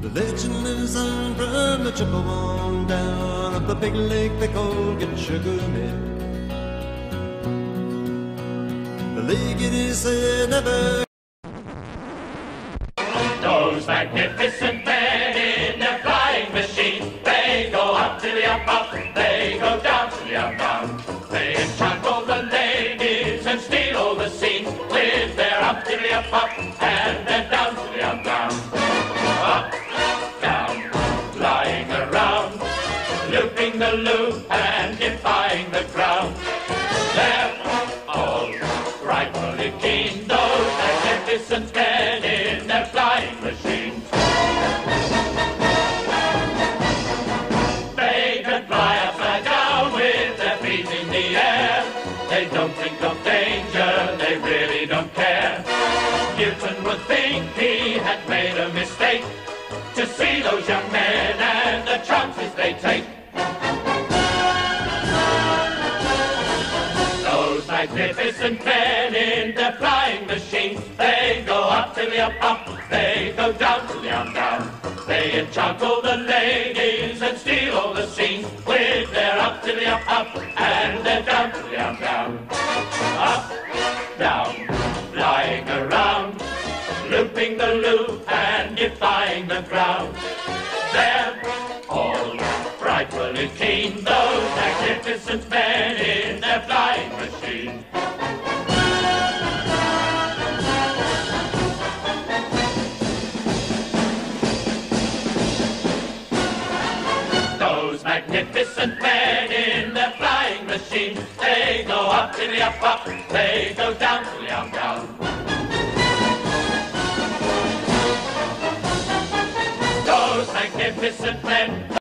The legend lives on from the Chippewa down of the big lake they call Gitchagumi. The lake it is said never. Those magnificent men in their flying machines, they go up to the up, they go down to the down. They enchant all the ladies and steal all the scenes with their up to the up, and their down to the down. Up, down, flying around, looping the loop and defying the ground. They're all frightfully keen, those magnificent men in their flying machines. They can fly upside down with their feet in the air. They don't think of danger, they really don't care. Newton would think he had made a mistake to see those young men and the chances they take. Those magnificent men in their flying machines, they go up to the up, they go down to the down. They enchant all the ladies and steal all the scenes with their up to the up, and their down to the down. Up, down, flying around, looping the loop and defying the ground. They're all frightfully keen, those magnificent men in their flying machine. Those magnificent men in their flying machine, they go up to the up, they go down to the down. Those magnificent men